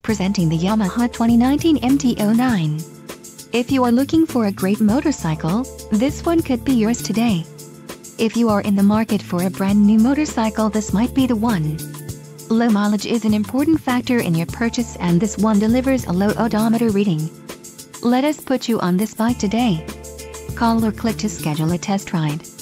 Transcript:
presenting the Yamaha 2019 MT-09. If you are looking for a great motorcycle, this one could be yours today. If you are in the market for a brand new motorcycle, this might be the one. Low mileage is an important factor in your purchase, and this one delivers a low odometer reading. Let us put you on this bike today. Call or click to schedule a test ride.